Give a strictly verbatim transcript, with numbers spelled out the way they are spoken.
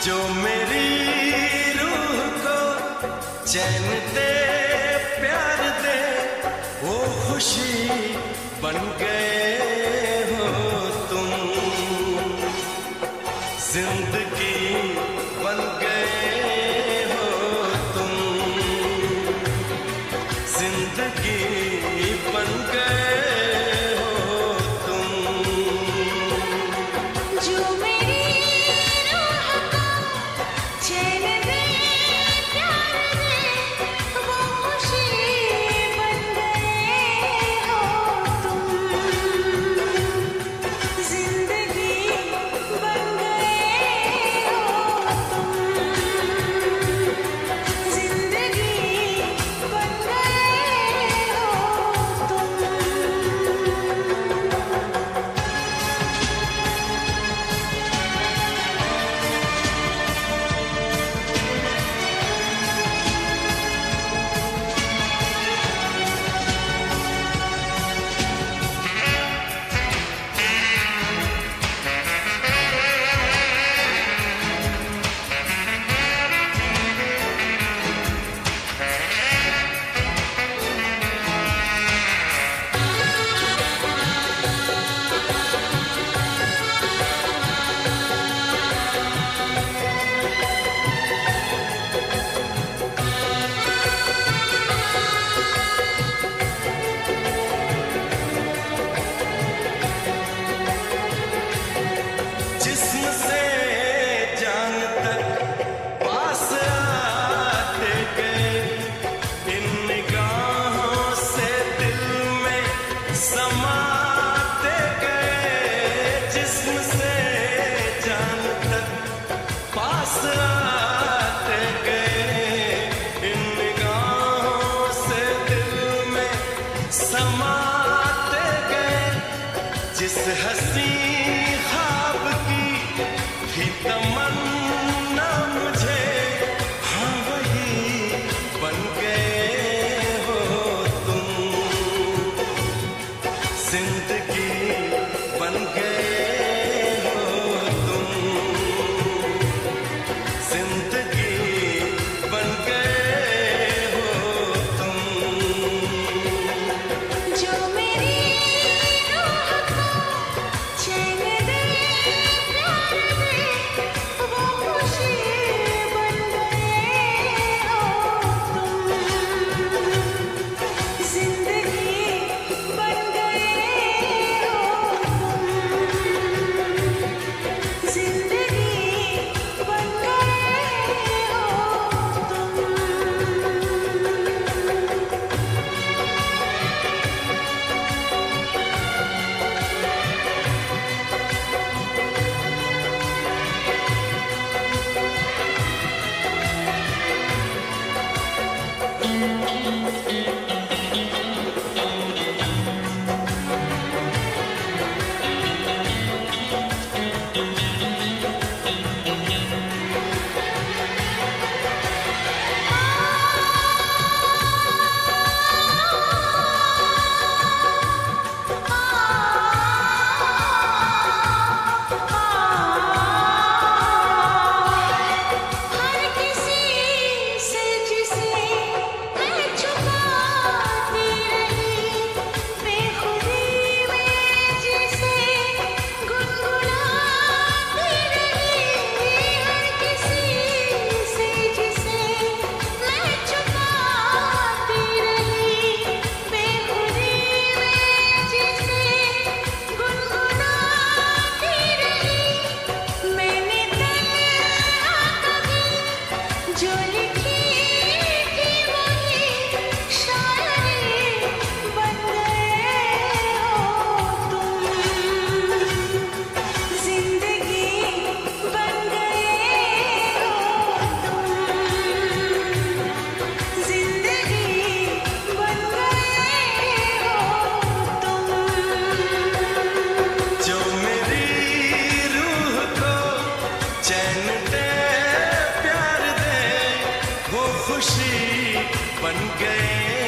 जो मेरी रूह को चैन दे प्यार दे वो खुशी बन गए हो तुम, जिंदगी बन गए हो तुम, जिंदगी बन गए हो तुम। जो मेरी रूह को चैन दे प्यार दे वो खुशी बन गए हो तुम, जिंदगी बन गए हो तुम, जिंदगी बन गए हो तुम। जिस्म से जान तक पास आते गए, इन निगाहों से दिल में समाते गए। जिस्म से जान तक पास आते गए, इन निगाहों से दिल में समाते गए। जिस हंसी ख्वाब की थी तमन्ना मुझे, हाँ वही बन गए हो तुम, जिंदगी बन गए हो तुम, जिंदगी बन गए हो तुम। जो मेरी रूह को चैन दे प्यार दे वो खुशी बन गए हो तुम, जिंदगी बन गए हो तुम, जिंदगी बन गए हो तुम। हर किसी से जिसे मैं छुपाती रही, बेखुदी में जिसे गुनगुनाती रही। हर किसी से जिसे मैं छुपाती रही, बेखुदी में जिसे गुनगुनाती रही। मैंने तन्हा कभी जो लिखी थी वही शायरी बन गए हो तुम, जिंदगी बन गए हो तुम, जिंदगी बन गए हो तुम। जो मेरी रूह को चैन दे प्यार दे वो खुशी बन गए